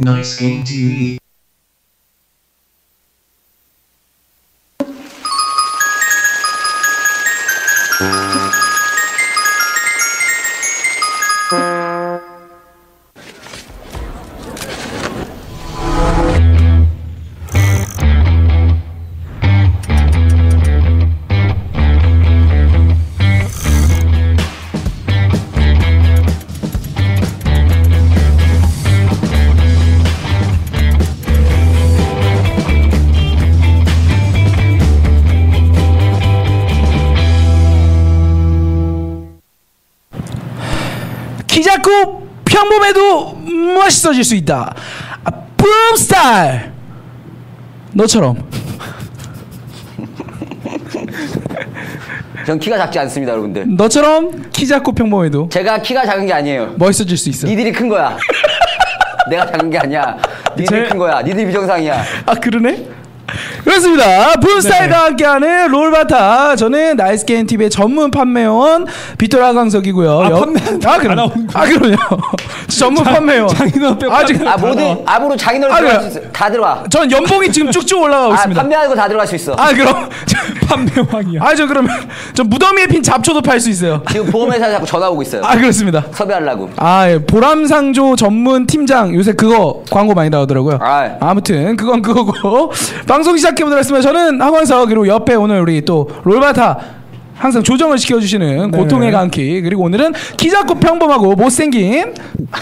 Nice Game TV. 키 작고 평범해도 멋있어질 수 있다. 붐스타일. 너처럼. 전 키가 작지 않습니다, 여러분들. 너처럼 키 작고 평범해도 제가 키가 작은 게 아니에요. 멋있어질 수 있어. 니들이 큰 거야. 내가 작은 게 아니야. 니들이 큰 거야. 니들이 비정상이야. 아 그러네? 그렇습니다. 붐스타일과 함께하는 롤바타. 저는 나이스게임 TV의 전문 판매원 빅토라 강석이고요. 그럼요. 전문 판매원. 장인어른 빼고 모든 앞으로 장인어른 들어갈 수 있어. 다 들어와. 전 연봉이 지금 쭉쭉 올라가고 있습니다. 판매하는 거 다 들어갈 수 있어. 그럼 판매왕이야. 저 그러면 저 무더미에 핀 잡초도 팔 수 있어요. 지금 보험회사에 자꾸 전화 오고 있어요. 그렇습니다. 섭외하려고. 예. 보람상조 전문 팀장 요새 그거 광고 많이 나오더라고요. 아무튼 그건 그거고 방송 시작해보도록 하겠습니다. 저는 황원석, 그리고 옆에 오늘 우리 또 롤바타 항상 조정을 시켜주시는 고통의 강키, 그리고 오늘은 키 작고 평범하고 못생긴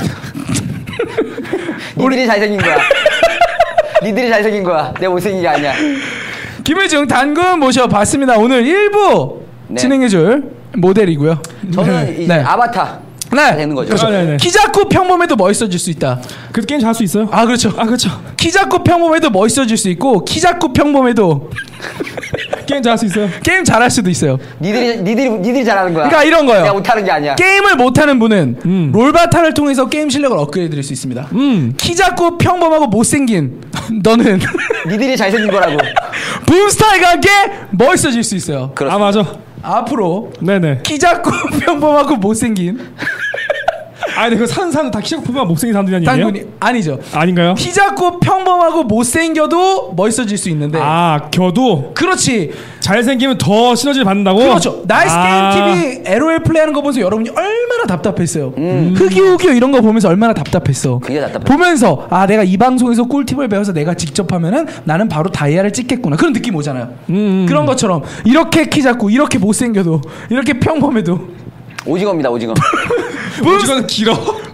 니들이 잘생긴 거야. 니들이 잘생긴 거야. 내가 못생긴 게 아니야. 김일중 단군 모셔봤습니다. 오늘 1부 진행해줄 모델이고요. 저는 이제 아바타 되는 거죠. 그렇죠. 키 작고 평범해도 멋있어질 수 있다. 그 게임 잘 할 수 있어요? 그렇죠. 그렇죠. 키 작고 평범해도 멋있어질 수 있고, 키 작고 평범해도 게임 잘 할 수 있어요? 게임 잘할 수도 있어요. 니들이 잘하는 거야. 그러니까 이런 거예요. 내가 못하는 게 아니야. 게임을 못하는 분은 롤바타를 통해서 게임 실력을 업그레이드할 수 있습니다. 키 작고 평범하고 못생긴 너는 니들이 잘생긴 거라고. 붐스타일과 함께 멋있어질 수 있어요. 그렇습니다. 맞아. 앞으로 네네. 키 작고 평범하고 못생긴 근데 그 사는 사람 다 키 작고 평범한 못생긴 사람들이 아니에요? 당연히 아니죠. 아닌가요? 키 작고 평범하고 못생겨도 멋있어질 수 있는데. 겨도. 그렇지. 잘생기면 더 시너지를 받는다고? 그렇죠. 나이스게임 TV LOL 플레이하는 거 보면서 여러분이 얼마나 답답했어요. 흑이우기요 이런 거 보면서 얼마나 답답했어. 그게 답답해. 보면서 내가 이 방송에서 꿀팁을 배워서 내가 직접 하면은 나는 바로 다이아를 찍겠구나, 그런 느낌 오잖아요. 그런 것처럼 이렇게 키 작고 이렇게 못생겨도 이렇게 평범해도 오징어입니다, 오징어. 오징어는 길어.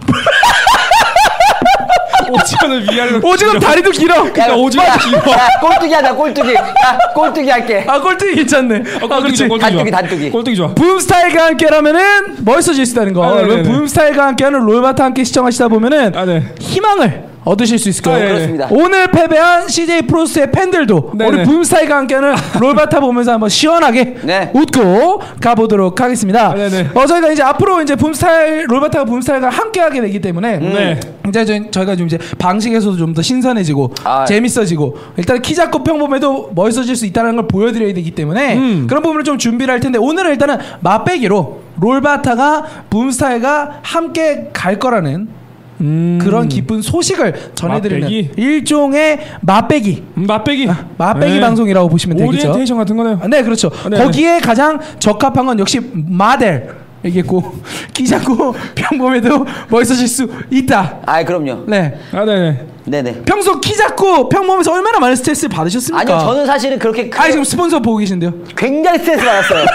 오징어는 위아래로. 오징어 다리도 길어. 오징어 길어. 꼴뚜기 하자, 꼴뚜기. 꼴뚜기 할게. 꼴뚜기 괜찮네. 그렇지. 단뚜기. 꼴뚜기 좋아. 붐스타일과 함께라면은 멋있어질 수 있다는 거. 붐스타일과 함께하는 롤바타 함께 시청하시다 보면은 희망을 얻으실 수 있을 거예요. 그렇습니다. 오늘 패배한 CJ 프로스의 팬들도 우리 붐스타일과 함께하는 롤바타 보면서 한번 시원하게 웃고 가보도록 하겠습니다. 저희가 이제 앞으로 이제 붐스타일 롤바타가 붐스타일과 함께하게 되기 때문에 이제 저희가 좀 이제 방식에서도 좀 더 신선해지고 재밌어지고, 일단 키 작고 평범해도 멋있어질 수 있다는 걸 보여드려야 되기 때문에 그런 부분을 좀 준비를 할 텐데, 오늘은 일단은 맛배기로 롤바타가 붐스타일과 함께 갈 거라는 그런 기쁜 소식을 전해드리는 일종의 맛배기 방송이라고 보시면 되겠죠. 오리엔테이션 같은 거네요. 네, 그렇죠. 거기에 가장 적합한 건 역시 마델이겠고, 키 작고 평범해도 멋있어질 수 있다. 그럼요. 네네. 평소 키 작고 평범해서 얼마나 많은 스트레스를 받으셨습니까? 아니요, 저는 사실은 그렇게 지금 스폰서 보고 계신데요. 굉장히 스트레스 받았어요.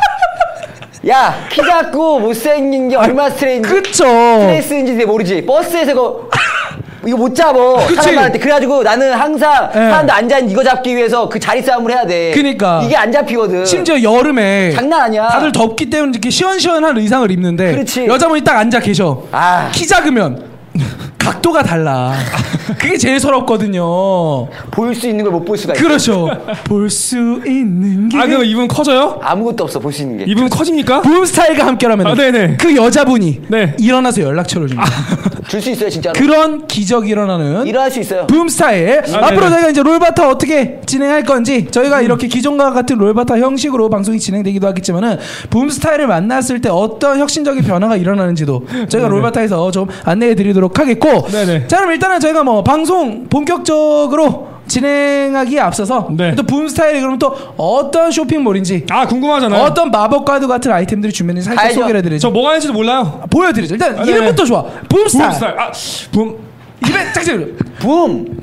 야, 키 작고 못생긴 게 얼마나 스트레스인지 내가 모르지. 버스에서 이거 못 잡어. 사람한테. 그래가지고 나는 항상 사람들 앉아있는 이거 잡기 위해서 그 자리 싸움을 해야 돼. 그러니까 이게 안 잡히거든. 심지어 여름에 장난 아니야. 다들 덥기 때문에 이렇게 시원시원한 의상을 입는데, 그렇지. 여자분이 딱 앉아 계셔. 키 작으면 각도가 달라. 그게 제일 서럽거든요. 보일 수 있는 걸 못 볼 수가 있어. 그렇죠. 볼 수 있는 게. 그럼 이분 커져요? 아무것도 없어, 볼 수 있는 게. 이분 커집니까? 붐스타일과 함께라면 그 여자분이 일어나서 연락처를 줍니다. 줄 수 있어요, 진짜로. 그런 기적이 일어날 수 있어요. 붐스타일. 앞으로 저희가 이제 롤바타 어떻게 진행할 건지, 저희가 이렇게 기존과 같은 롤바타 형식으로 방송이 진행되기도 하겠지만은, 붐스타일을 만났을 때 어떤 혁신적인 변화가 일어나는지도 저희가 롤바타에서 좀 안내해 드리도록 하겠고, 있고. 네네. 자, 그럼 일단은 저희가 뭐 방송 본격적으로 진행하기에 앞서서 네. 또 붐스타일이 그럼 또 어떤 쇼핑몰인지 궁금하잖아요. 어떤 마법 가드 같은 아이템들이 준비했는지 살짝 소개를 해드리죠. 저 뭐가 있는지도 몰라요. 보여드리죠. 일단 이름부터 좋아. 붐스타일. 입에 짝짝이 붐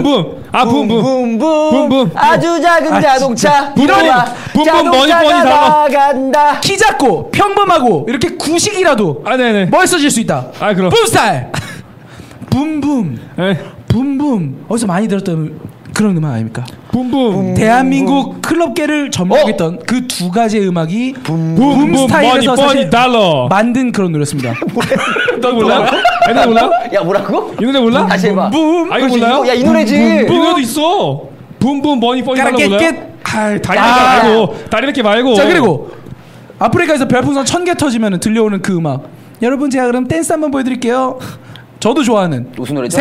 아주 작은 자동차 자동차가 나간다. 키 작고 평범하고 이렇게 구식이라도 멋있어질 수 있다. 그럼 붐스타일. 붐붐 어디서 많이 들었던 그런 음악 아닙니까? 붐붐. 대한민국 클럽계를 점령했던 그 두 가지의 음악이 붐스타일에서 사실 만든 그런 노래였습니다. 너 몰라? 이 노래 몰라? 야 뭐라고? 이 노래 몰라? 다시 해봐. 이거 몰라요? 야 이 노래지. 이 노래도 있어. 붐붐 머니 뻔히 달러 몰라요? 다리 이렇게 말고. 자, 그리고 아프리카에서 별풍선 1000개 터지면 들려오는 그 음악. 여러분, 제가 그럼 댄스 한번 보여드릴게요. 저도 좋아하는 무슨 노래죠?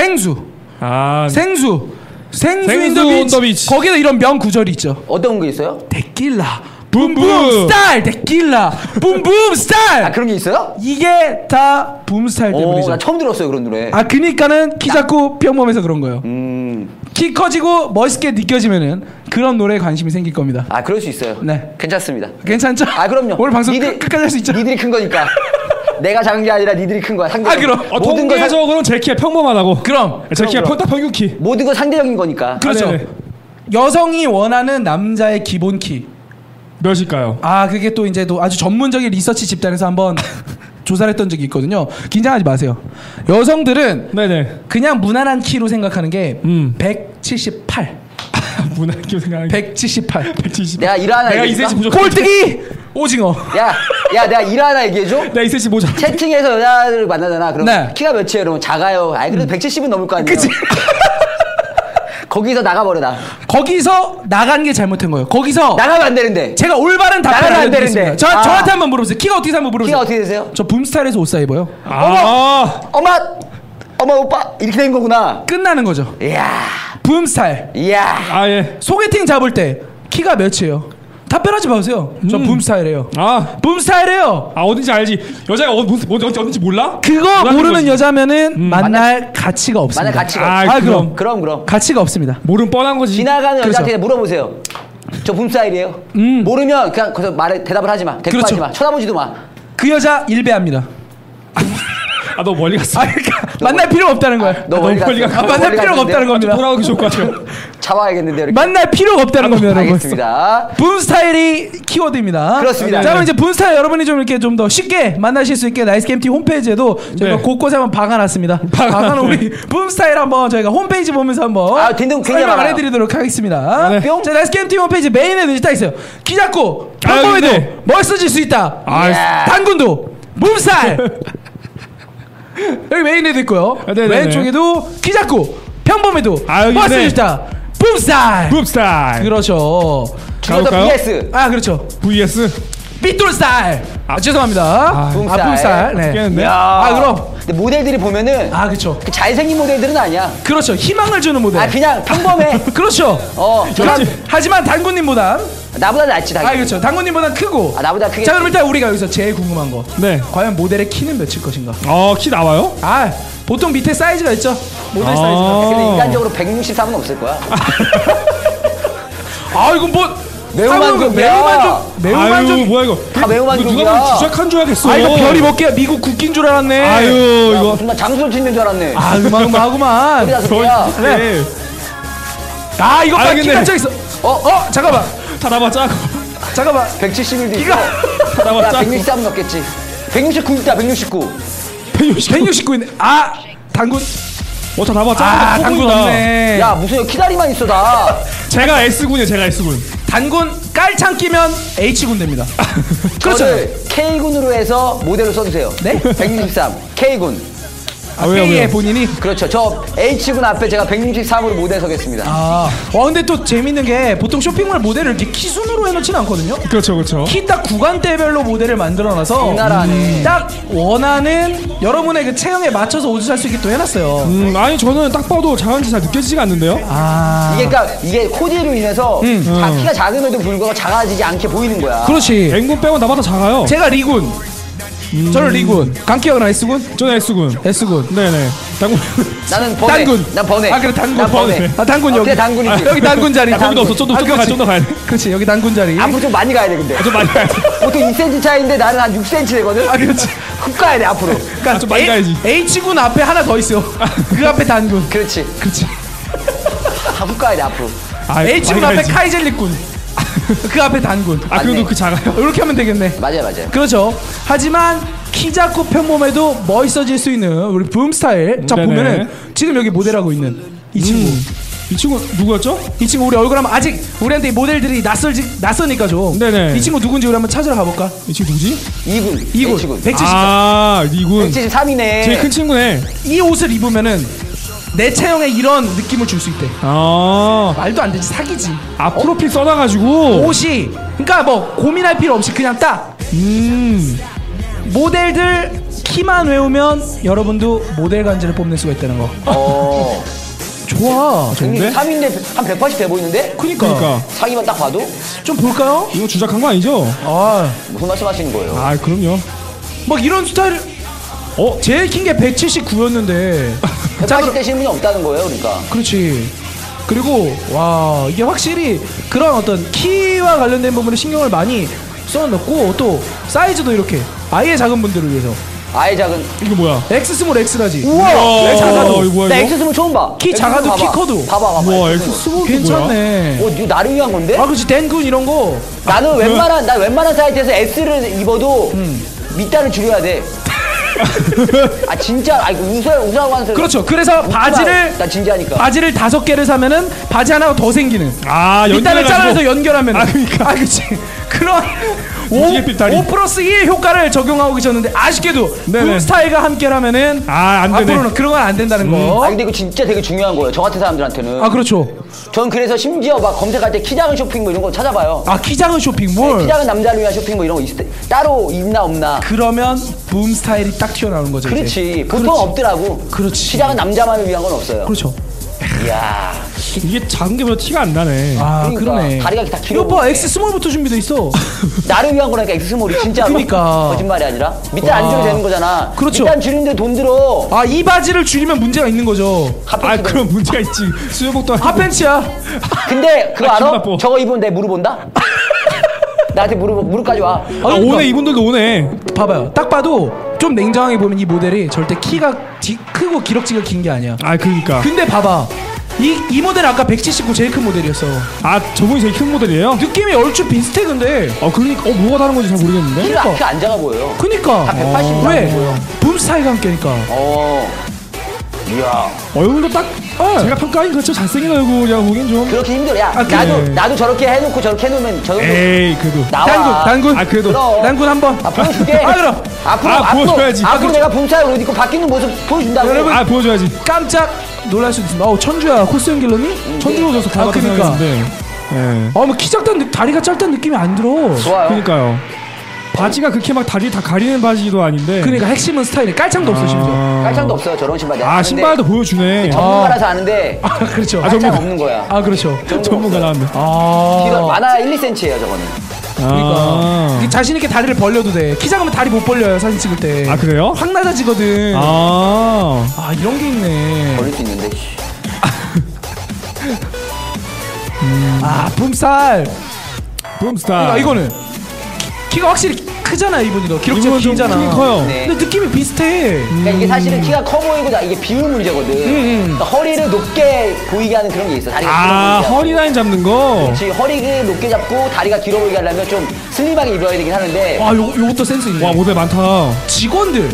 생수 인 더 비치. 거기도 이런 명 구절이 있죠. 어떤 거 있어요? 데킬라 붐붐 스타일. 데킬라 붐붐 스타일. 그런 게 있어요? 이게 다 붐스타일 때문이죠. 나 처음 들었어요 그런 노래. 그니까는 키 작고 평범해서 그런 거예요. 키 커지고 멋있게 느껴지면은 그런 노래에 관심이 생길 겁니다. 그럴 수 있어요. 네, 괜찮습니다. 괜찮죠? 그럼요. 오늘 방송 끝까지 할 수 있죠. 니들이 큰 거니까. 내가 작은 게 아니라 니들이 큰 거야. 상대적으로. 그럼 통계적으로는 제 키가 평범하다고. 제 키가 딱 평균 키. 모든 건 상대적인 거니까. 그렇죠. 여성이 원하는 남자의 기본 키 몇일까요? 그게 또 이제 또 아주 전문적인 리서치 집단에서 한번 조사를 했던 적이 있거든요. 긴장하지 마세요. 여성들은 그냥 무난한 키로 생각하는 게 178. 무난한 키로 생각하는 게 178. 내가 내가 2cm 부족해. 꼴뚜기 오징어. 야 내가 일 하나 얘기해줘. 내가 2cm 모자. 채팅에서 여자를 만나잖아. 그럼 키가 몇이에요? 그러면 작아요. 그래도 170은 넘을 거 아니에요. 그치? 거기서 나가버려 나. 거기서 나간 게 잘못된 거예요. 거기서 나가면 안 되는데. 제가 올바른 답변을 알려드리겠습니다. 저한테 한번 물어보세요. 키가 어떻게 한번 물어보세요. 키가 어떻게 되세요? 저 붐스타일에서 옷 사 입어요. 어머 오빠 이렇게 된 거구나. 끝나는 거죠. 이야. 붐스타일. 이야. 소개팅 잡을 때 키가 몇이에요? 답변하지 마세요. 저 붐스타일이에요. 붐스타일이에요. 어딘지 알지. 여자가 어딘지 몰라? 그거 모르는 여자면은 만날 가치가 없습니다. 만날 가치가 그럼 가치가 없습니다. 모르면 뻔한 거지. 지나가는 여자한테 물어보세요. 저 붐스타일이에요. 모르면 그냥 거기서 대답을 하지 마. 대답하지 마. 쳐다보지도 마. 그 여자 일배합니다. 너 멀리 갔어. 그러니까 만날 필요가 없다는 거야. 너 멀리 갔어. 만날 필요가 없다는 겁니다. 돌아오기 좋을 것 같아요. 잡아야겠는데 이렇게. 만날 필요가 없다는 겁니다, 여러분. 알겠습니다. 붐스타일이 키워드입니다. 그렇습니다. 자, 그럼 이제 붐스타일 여러분이 좀 이렇게 좀 더 쉽게 만나실 수 있게 나이스게임팀 홈페이지에도 저희가 곳곳에 한번 박아놨습니다. 박아놓은 우리 붐스타일 한번 저희가 홈페이지 보면서 한번 설명을 해드리도록 하겠습니다. 자, 나이스게임팀 홈페이지 메인에 딱 있어요. 키 작고 평범해도 멋있어질 수 있다. 단군도 붐스타일. 여기 메인에도 있고요. 왼쪽에도 키 작고 평범해도 멋있어질 수 있다. 붐스타일. 그렇죠. VS. 그렇죠. VS. 삐뚤 스타일. 죄송합니다. 붐스타일. 네. 그럼. 근데 모델들이 보면은. 그렇죠. 잘생긴 모델들은 아니야. 그렇죠. 희망을 주는 모델. 그냥 평범해. 그렇죠. 하지만 단군님보단. 나보다 낫지 당연히. 그렇죠. 단군님보단 크고. 나보다 크게. 자, 그럼 일단 우리가 여기서 제일 궁금한 거. 과연 모델의 키는 몇일 것인가? 키 나와요? 보통 밑에 사이즈가 있죠. 모델 사이즈가. 근데 인간적으로 163은 없을 거야. 이건 뭐 매우만족. 뭐야 이거? 매우만족이야. 누가 주작한 줄 알겠어. 이거 별이 몇 개야? 미국 국기인 줄 알았네. 이거 정말 장수를 치는 줄 알았네. 음악하구만. 네. 이거 키 깜짝 있어. 잠깐만. 다 나봐 짜고. 잠깐만. 171도 있어. 다 나봐 짜고. 163 넘겠지. 169 있다. 169. 169 있네. 단군. 다 나봐 짜고. 단군 없네. 야 무슨 키다리만 있어 다. 제가 S군이에요. 제가 S군. 단군 깔창 끼면 H군 됩니다. 그렇죠. K군으로 해서 모델로 써주세요. 네? 163 K군. K의 본인이? 그렇죠. 저 H군 앞에 제가 163으로 모델 서겠습니다. 근데 또 재밌는 게 보통 쇼핑몰 모델을 이렇게 키 순으로 해놓지는 않거든요. 그렇죠. 키 딱 구간대별로 모델을 만들어놔서 딱 원하는 여러분의 그 체형에 맞춰서 옷을 살 수 있게 또 해놨어요. 저는 딱 봐도 작은지 잘 느껴지지가 않는데요. 이게 코디로 인해서 키가 작음에도 불구하고 작아지지 않게 보이는 거야. 그렇지. N군 빼고 나보다 작아요. 제가 리군. 저는 리군. 강기혁은 S군? 저는 S군. S군. 네네. 단군. 나는 번외. 단군. 난 번외. 아 그래 단군. 난 번외. 아 단군 여기. 단군이지. 여기 단군 자리. 거기도 없어. 좀 더 가야 돼. 그렇지 여기 단군 자리. 앞으로 좀 많이 가야 돼 근데. 좀 많이 가야 돼. 보통 2cm 차이인데 나는 한 6cm 되거든. 아 그렇지. 훅 가야 돼 앞으로. 그러니까 좀 많이 가야지. H군 앞에 하나 더 있어. 그 앞에 단군. 그렇지. 그렇지. 훅 가야 돼 앞으로. H군 앞에 카이젤리군. 그 앞에 단군. 아 그래도 그 작아요. 이렇게 하면 되겠네. 맞아요. 그렇죠. 하지만 키 작고 평범해도 멋있어질 수 있는 우리 붐 스타일. 자 보면은 지금 여기 모델하고 있는 이 친구. 이 친구 누구였죠? 이 친구 우리 얼굴 한번 아직 우리한테 이 모델들이 낯서니까 좀. 네네. 이 친구 누군지 우리 한번 찾으러 가볼까? 이 친구 누구지? 2군. 170. 아 2군. 173이네. 제일 큰 친구네. 이 옷을 입으면은 내 체형에 이런 느낌을 줄 수 있대. 아 말도 안 되지 사기지. 아 프로필 써놔가지고 옷이 그러니까 뭐 고민할 필요 없이 그냥 딱 모델들 키만 외우면 여러분도 모델 간지를 뽐낼 수가 있다는 거. 좋아. 좋은데? 3인데 한 180 돼 보이는데? 그니까. 상의만 딱 봐도? 좀 볼까요? 이거 주작한 거 아니죠? 아 무슨 말씀하시는 거예요? 아 그럼요. 막 이런 스타일. 제일 긴 게 179였는데 180 되시는 분이 없다는 거예요, 그러니까. 그렇지. 그리고 와 이게 확실히 그런 어떤 키와 관련된 부분에 신경을 많이 써놓고 또 사이즈도 이렇게 아예 작은 분들을 위해서. 아예 작은. 이거 뭐야? X 스몰 X라지. 우와. 작아도. 이거 뭐야, 나 이거? X 스몰 처음 봐. 키 작아도 키 커도. 봐봐. 와 X 스몰 괜찮네. 이거 나를 위한 건데? 아 그렇지 댄군 이런 거. 나는 웬만한 사이트에서 S를 입어도 밑단을 줄여야 돼. 아 진짜 이거 웃으라고 하는 소리. 그렇죠. 그래서 바지를 나 진지하니까. 바지를 5개를 사면은 바지 하나가 더 생기는. 밑단을 잘라서 연결하면. 그러니까. 그렇지. 그런 5+1 효과를 적용하고 계셨는데 아쉽게도 붐 스타일과 함께라면은 안 되네. 앞으로는 그런 건 안 된다는 거. 근데 이거 진짜 되게 중요한 거예요. 저 같은 사람들한테는. 아 그렇죠. 전 그래서 심지어 막 검색할 때 키 작은 쇼핑몰 이런 거 찾아봐요. 아 키 작은 쇼핑몰. 네, 키 작은 남자를 위한 쇼핑몰 이런 거 따로 있나 없나. 그러면 붐 스타일이 딱 튀어나오는 거죠. 그렇지. 이제. 보통 없더라고. 그렇지. 키 작은 남자만을 위한 건 없어요. 그렇죠. 이야. 이게 작은 게 보다 티가 안 나네. 아 그러니까, 그러네. 다리가 다 길어. 이거 봐 X 스몰부터 준비돼 있어. 나를 위한 거라니까 X 스몰이 진짜. 그러니까. 거짓말이 아니라 밑단 안 줄여도 되는 거잖아. 그렇죠. 밑단 줄이는데 돈 들어. 아 이 바지를 줄이면 문제가 있는 거죠. 그럼 문제가 있지. 수영복도 아니고. 핫팬츠야. 근데 그거 알아? 나빠. 저거 입으면 내 무릎 온다? 나한테 무릎까지 와. 오네 이분들도 오네. 봐봐요. 딱 봐도 좀 냉정하게 보면 이 모델이 절대 키가 크고 기럭지가 긴 게 아니야. 아 그러니까. 근데 봐봐. 이 모델은 아까 179 제일 큰 모델이었어. 아 저분이 제일 큰 모델이에요? 느낌이 얼추 비슷해 근데. 그러니까 뭐가 다른 건지 잘 모르겠는데. 키가 안 작아 보여. 그니까. 다 180 왜? 붐 스타일과 함께니까. 이야. 얼굴도 딱 제가 평가하긴 그렇죠. 잘생긴 얼굴이라고 보기엔 좀. 그렇게 힘들어. 야, 그래. 나도 저렇게 해놓고 저렇게 해놓으면 저 정도. 에이 그래도. 나와. 단군. 아 그래도. 그럼. 단군 한번. 보여줄게. 그럼. 보여줘야지. 앞으로 내가 붐스타일 옷 입고 바뀌는 모습 보여준다고. 여러분. 보여줘야지. 깜짝 놀랄 수도 있습니다. 천주야 코스염 길러니? 천주 오셔서 다 그러니까. 네. 뭐 키 작다는 다리가 짧다는 느낌이 안 들어. 좋아요. 그러니까요. 바지가 그렇게 막 다리 다 가리는 바지도 아닌데. 그러니까 핵심은 스타일이 깔창도 없어 심지어. 깔창도 없어요. 저런 신발. 신발도 보여주네. 전문가라서 아는데. 그렇죠. 깔창 없는 거야. 그렇죠. 전문가 나왔네. 키가 많아 1-2cm예요 저거는. 그러니까 이게 자신 있게 다리를 벌려도 돼. 키 작으면 다리 못 벌려요 사진 찍을 때. 아 그래요? 확 낮아지거든. 이런 게 있네. 벌릴 수 있는데. 붐스타일. 붐스타일. 이거는 키가 확실히 크잖아 이분이도. 기록지가 길잖아. 커요. 네. 근데 느낌이 비슷해. 그러니까 이게 사실은 키가 커 보이고 이게 비율 문제거든. 그러니까 허리를 높게 보이게 하는 그런 게 있어. 다리가 길어 보이게. 허리 라인 잡는 거. 그렇지. 허리를 높게 잡고 다리가 길어 보이게 하려면 좀 슬림하게 입어야 되긴 하는데. 요것도 센스 있네. 와 모델 많다. 직원들을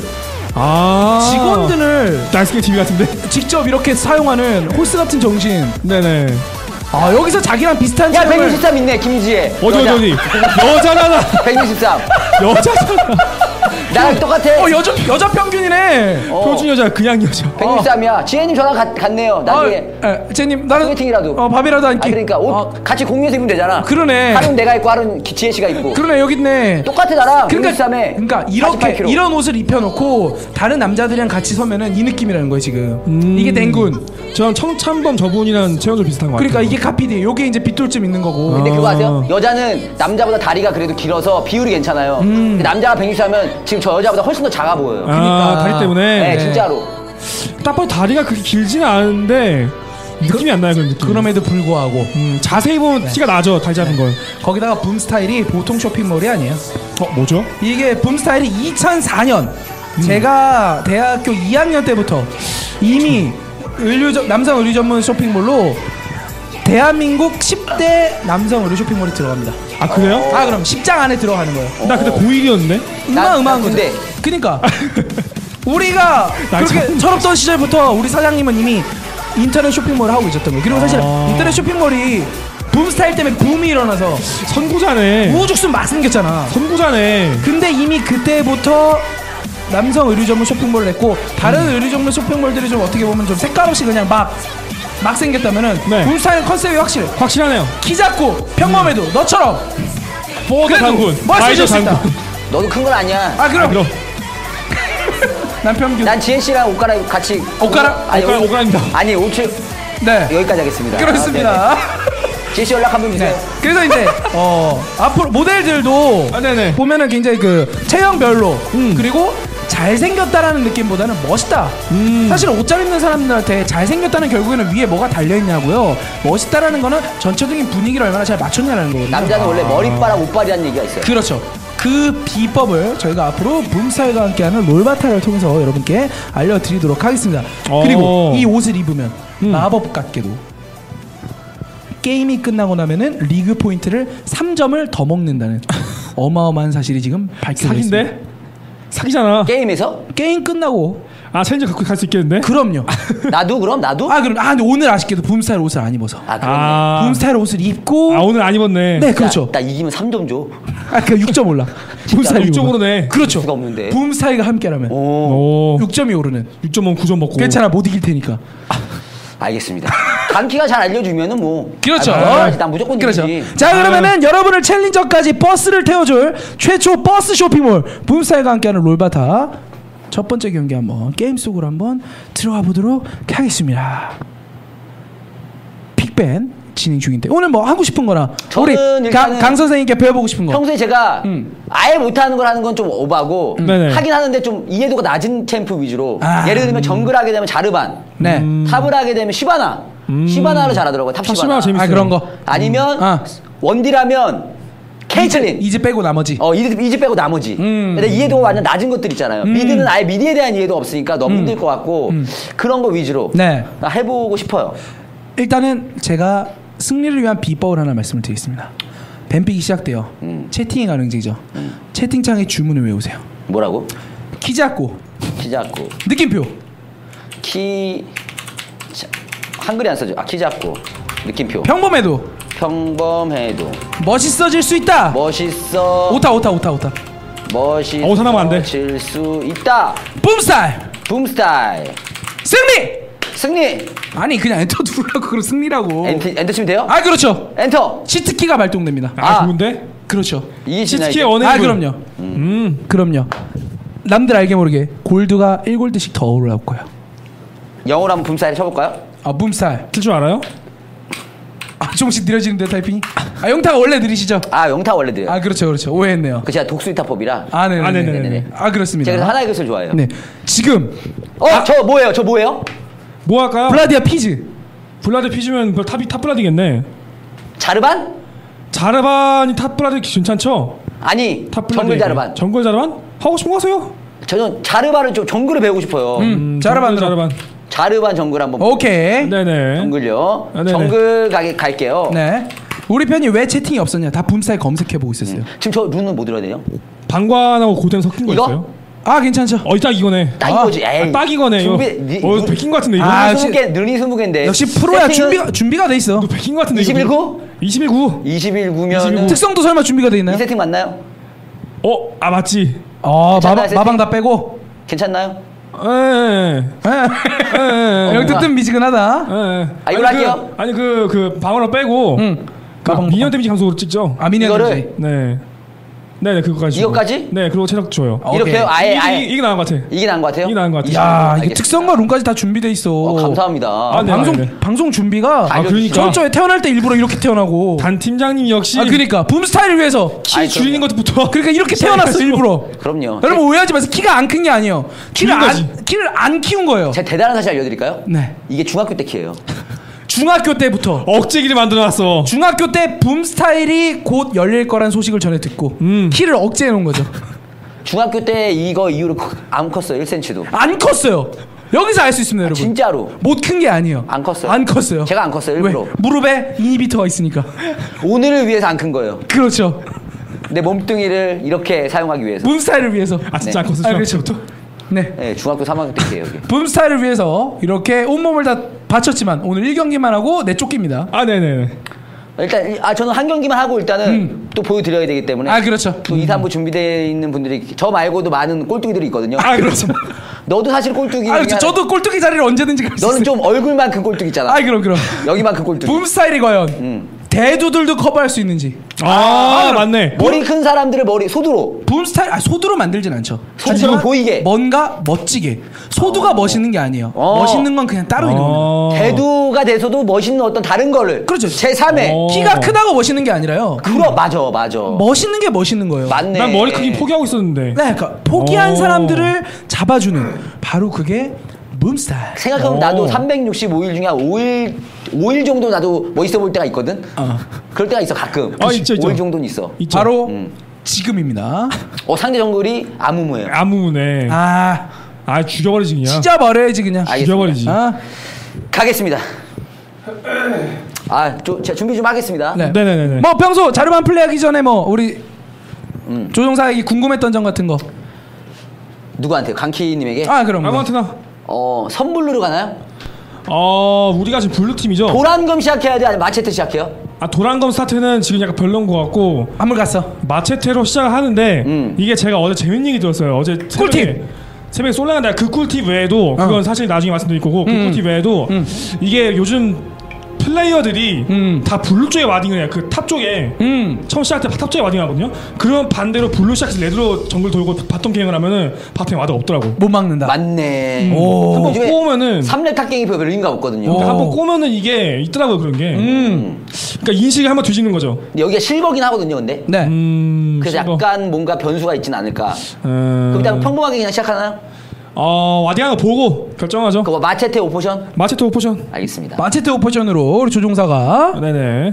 나이스케 TV 같은데. 직접 이렇게 사용하는 홀스 같은 정신. 네네. 여기서 자기랑 비슷한 야 체형을 163 있네 김지혜. 어디 여자잖아. 163. 여자잖아. 나랑 똑같아. 여자 평균이네. 표준 여자 그냥 여자. 163이야. 지혜님 저랑 같네요. 나중에. 제님 나는 소개팅이라도. 밥이라도 한 끼. 그러니까 옷 같이 공유해서 입으면 되잖아. 그러네. 하루는 내가 입고 하루는 지혜 씨가 입고. 그러네 여기 있네. 똑같아 나랑. 그러니까 이렇게 48kg. 이런 옷을 입혀놓고 다른 남자들이랑 같이 서면은 이 느낌이라는 거예요 지금. 이게 댕군. 전 청참범 저분이랑 체형도 비슷한 거 같아요. 그러니까 이게 카피디. 요게 이제 빗돌쯤 있는 거고. 근데 그거 아세요? 여자는 남자보다 다리가 그래도 길어서 비율이 괜찮아요. 근데 남자가 160하면 지금 저 여자보다 훨씬 더 작아 보여요. 그러니까 다리 때문에. 네, 진짜로. 딱 봐도 다리가 그렇게 길지는 않은데 느낌이 안 나요, 그런 느낌. 그럼에도 불구하고 자세히 보면 티가 나죠, 다리 잡은 건. 거기다가 붐 스타일이 보통 쇼핑몰이 아니에요. 뭐죠? 이게 붐 스타일이 2004년 제가 대학교 2학년 때부터 이미 남성 의류 전문 쇼핑몰로 대한민국 10대 남성 의류 쇼핑몰이 들어갑니다. 아 그래요? 아 그럼 10장 안에 들어가는 거예요. 나 그때 고1이었는데? 음악한 거죠. 그니까 우리가 그렇게 철없던 시절부터 우리 사장님은 이미 인터넷 쇼핑몰을 하고 있었던 거예요. 그리고 사실 인터넷 쇼핑몰이 붐 스타일 때문에 붐이 일어나서 선구자네. 우죽순 막 생겼잖아. 선구자네. 근데 이미 그때부터 남성 의류 전문 쇼핑몰을 했고 다른 의류 전문 쇼핑몰들이 좀 어떻게 보면 좀 색깔 없이 그냥 막 생겼다면은 붐 스타일 컨셉이 확실하네요. 키 작고 평범해도 너처럼 포더 장군, 멋있을 수 있다. 너도 큰 건 아니야. 아 그럼. 난 평균. 난 지혜 씨랑 옷 갈아입고 같이. 옷 갈아입니다. 아니 옷을. 네. 여기까지 하겠습니다. 그렇습니다. 지혜 씨 연락 한번 주세요. 네. 그래서 이제 앞으로 모델들도 보면은 굉장히 그 체형별로 그리고 잘생겼다라는 느낌보다는 멋있다. 사실 옷 잘 입는 사람들한테 잘생겼다는 결국에는 위에 뭐가 달려있냐고요. 멋있다라는 거는 전체적인 분위기를 얼마나 잘 맞췄냐라는 거거든요. 남자는 원래 머리빨하고 옷빨이라는 얘기가 있어요. 그렇죠. 그 비법을 저희가 앞으로 붐스타일과 함께하는 롤바타를 통해서 여러분께 알려드리도록 하겠습니다. 그리고 이 옷을 입으면 마법 같게도 게임이 끝나고 나면은 리그 포인트를 3점을 더 먹는다는 어마어마한 사실이 지금 밝혀져 있습니다. 사기잖아. 게임에서? 게임 끝나고 챌린저 갖고 갈 수 있겠는데? 그럼요. 나도? 근데 오늘 아쉽게도 붐스타일 옷을 안 입어서. 붐스타일 옷을 입고. 오늘 안 입었네. 네, 그렇죠. 나 이기면 3점 줘. 그 6점 올라. 붐스타일 6점으로 내. 그렇죠. 수가 없는데. 붐스타일과 함께라면 6점이 오르는. 6점 9점 먹고. 괜찮아, 못 이길 테니까. 알겠습니다. 강키가 잘 알려주면은 뭐. 그렇죠. 난 무조건 그렇죠. 이기지. 자, 그러면은 여러분을 챌린저까지 버스를 태워줄 최초 버스 쇼핑몰 붐스타일과 함께하는 롤바타 첫 번째 경기 한번 게임 속으로 한번 들어가 보도록 하겠습니다. 픽밴 진행 중인데 오늘 뭐 하고 싶은 거나 우리 강 선생님께 배워보고 싶은 거. 평소에 제가 아예 못하는 걸 하는 건 좀 오바고 하긴 하는데 좀 이해도가 낮은 챔프 위주로 예를 들면 정글 하게 되면 자르반, 탑을 하게 되면 시바나, 시바나를 잘하더라고요. 탑 시바나. 재밌어요. 그런 거. 아니면 원딜하면 케이틀린. 이즈 빼고 나머지. 이즈 빼고 나머지. 근데 이해도가 완전 낮은 것들 있잖아요. 미드는 아예 미드에 대한 이해도가 없으니까 너무 힘들 것 같고 그런 거 위주로 해보고 싶어요. 일단은 제가 승리를 위한 비법을 하나 말씀을 드리겠습니다. 뱀픽이 시작돼요. 채팅이 가능지죠. 채팅창에 주문을 외우세요. 뭐라고? 키 작고 느낌표. 한글이 안 써져. 키 작고 느낌표. 평범해도 멋있어질 수 있다. 오타. 멋있어질 수 있다. 붐스타일. 승리. 아니 그냥 엔터 누르라고. 그럼 승리라고. 엔터 치면 돼요? 그렇죠. 엔터. 시트키가 발동됩니다. 좋은데? 그렇죠. 시트키의 원액. 그럼요. 남들 알게 모르게 골드가 1골드씩 더 올라올 거예요. 영어로 한번 붐스타일 쳐볼까요? 붐스타일 틀 줄 알아요? 조금씩 느려지는데 타이핑이. 영타가 원래 느리시죠? 영타 원래 느려요. 그렇죠. 오해했네요. 그 제가 독수리타법이라. 네네네. 그렇습니다. 제가 하나의 것을 좋아해요. 네. 지금 저 뭐예요? 뭐 할까요? 블라디아 피즈. 블라디아 피즈면 탑 블라디겠네. 자르반이 탑 블라디 괜찮죠? 아니 정글 자르반. 정글 자르반? 하고 싶은 거 하세요. 저는 자르반을 좀 정글을 배우고 싶어요. 자르반 정글 한번. 오케이. 네네. 정글요. 정글 갈게요. 네. 우리 편이 왜 채팅이 없었냐? 다 붐스타일 검색해보고 있었어요. 지금 저 룬은 뭐 들어야 돼요? 방관하고 고된 섞인 거 있어요? 괜찮죠. 딱 이거네. 딱 이거지. 딱 이거네. 베낀 거 같은데 이거. 룬이 20개인데. 역시 프로야. 준비가 돼 있어. 너 베낀 거 같은데. 21구면은 특성도 설마 준비가 돼 있나요? 이 세팅 맞나요? 맞지. 마방 다 빼고. 괜찮나요? 뜨뜻미지근하다. 이걸 할게요. 아니 그 방어로 빼고 미니언 데미지 감소로 찍죠. 미니언 데미지. 네. 네네 그거까지. 이거까지? 네 그리고 체력 줘요. 이렇게요? 아예 이게 나은 것 같아. 이게 나은 것 같아요? 이게 나은 것 같아. 야 이게 특성과 룬까지 다 준비돼 있어. 감사합니다. 방송 준비가 그러니까 철저히 태어날 때 일부러 이렇게 태어나고. 단 팀장님 역시. 그러니까 붐스타일을 위해서 키 줄이는 것부터. 그러니까 이렇게 태어났어 일부러. 그럼요. 여러분 오해하지 마세요. 키가 안 큰 게 아니에요. 키를 안 키운 거예요. 제가 대단한 사실 알려드릴까요? 네. 이게 중학교 때 키예요. 중학교 때부터 억제기를 만들어놨어. 중학교 때 붐스타일이 곧 열릴 거란 소식을 전해 듣고 키를 억제해 놓은 거죠. 중학교 때 이거 이후로 안 컸어요. 1cm도. 안 컸어요. 여기서 알 수 있습니다, 여러분. 진짜로. 못 큰 게 아니에요. 안 컸어요. 안 컸어요. 제가 안 컸어요, 일부러. 왜? 무릎에 이니비터가 있으니까. 오늘을 위해서 안 큰 거예요. 그렇죠. 내 몸뚱이를 이렇게 사용하기 위해서. 붐스타일을 위해서. 진짜 안 컸어요. 그렇죠. 네, 중학교 3학년 때예요. 붐스타일을 위해서 이렇게 온몸을 다 바쳤지만 오늘 1경기만 하고 내쫓깁니다. 네네네. 일단 저는 한 경기만 하고 일단은 또 보여드려야 되기 때문에. 그렇죠. 또 2, 3부 준비되어 있는 분들이 저 말고도 많은 꼴뚜기들이 있거든요. 그렇죠. 너도 사실 꼴뚜기. 저도 꼴뚜기 자리를 언제든지 갈 수 있어요. 너는 좀 얼굴만큼 꼴뚜기 있잖아. 그럼. 여기만큼 꼴뚜기. 붐스타일이 과연 대두들도 커버할 수 있는지. 맞네. 머리 큰 사람들을 소두로. 붐스타일 소두로 만들진 않죠. 소두로 보이게. 뭔가 멋지게. 소두가 멋있는 게 아니에요. 멋있는 건 그냥 따로 있는 겁니다. 대두가 돼서도 멋있는 어떤 다른 거를. 그렇죠. 제3의. 키가 크다고 멋있는 게 아니라요. 맞아. 멋있는 게 멋있는 거예요. 맞네. 난 머리 크기 포기하고 있었는데. 네, 그러니까 포기한 사람들을 잡아주는 바로 그게 붐스타일. 생각해보면 나도 365일 중에 한 5일 정도 나도 멋있어 보일 때가 있거든. 그럴 때가 있어 가끔. 있죠. 5일 정도는 있어. 바로 지금입니다. 상대 정글이 아무무예요. 아무무네. 죽여버리지 그냥. 찢어버려야지 그냥. 죽여버리지. 가겠습니다. 제가 준비 좀 하겠습니다. 네네네. 뭐 평소 자르반 플레이하기 전에 우리 조종사에게 궁금했던 점 같은 거. 누구한테요? 강키님에게? 그럼. 아무한테나. 선블루로 가나요? 우리가 지금 블루팀이죠. 도란검 시작해야 돼? 아니면 마체테 시작해요? 도란검 스타트는 지금 약간 별론 것 같고 한물 갔어. 마체테로 시작을 하는데 이게 제가 어제 재밌는 얘기 들었어요. 어제 새벽에 솔랭한 내가 그 꿀팁 외에도 그건 사실 나중에 말씀드릴 거고 그 꿀팁 외에도 이게 요즘 플레이어들이 다 블루 쪽에 와딩을 해요. 그 탑 쪽에 처음 시작할 때 탑 쪽에 와딩 하거든요. 그럼 반대로 블루 시작해서 레드로 정글 돌고 바텀 갱을 하면은 바텀에 와드가 없더라고. 못 막는다. 맞네. 한번 꼬우면은 3렙 탑갱이 별로 의미가 없거든요. 한번 꼬우면은 이게 있더라고요 그런 게. 그러니까 인식이 한번 뒤지는 거죠. 근데 여기가 실버긴 하거든요, 근데. 네. 그래서 실버. 약간 뭔가 변수가 있진 않을까. 그럼 일단 평범하게 그냥 시작하나요? 와딩 하나 보고 결정하죠. 그거 마체테 오포션? 마체테 오포션. 알겠습니다. 마체테 오포션으로 우리 조종사가. 네네.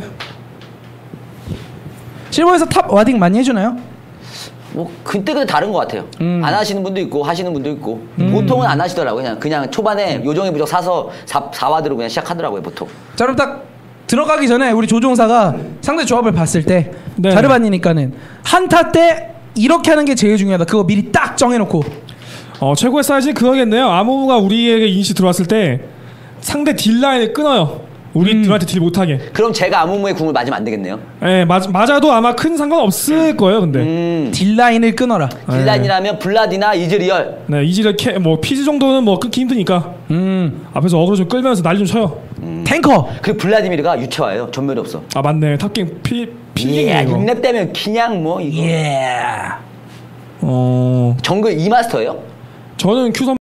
실버에서 탑 와딩 많이 해주나요? 그때 다른 것 같아요. 안 하시는 분도 있고 하시는 분도 있고 보통은 안 하시더라고요. 그냥 초반에 요정의 부적 사서 4와드로 그냥 시작하더라고요 보통. 자 그럼 딱 들어가기 전에 우리 조종사가 상대 조합을 봤을 때 자르반이니까는 한타 때 이렇게 하는 게 제일 중요하다. 그거 미리 딱 정해놓고. 최고의 사이즈는 그거겠네요. 아무무가 우리에게 이니시 들어왔을 때 상대 딜라인을 끊어요. 우리들한테 딜 못하게. 그럼 제가 아무무의 궁을 맞으면 안 되겠네요. 네, 맞아도 아마 큰 상관 없을 거예요. 근데 딜라인을 끊어라. 딜라인이라면 블라디나 이즈리얼. 네, 이즈리얼 피즈 정도는 끊기 힘드니까. 앞에서 어그로 좀 끌면서 난리 좀 쳐요. 탱커. 그 블라디미르가 유채화예요. 전멸이 없어. 맞네. 탑갱 필갱이에요. 6렙 되면 그냥 이거. 예. 정글 2마스터예요? 저는 Q3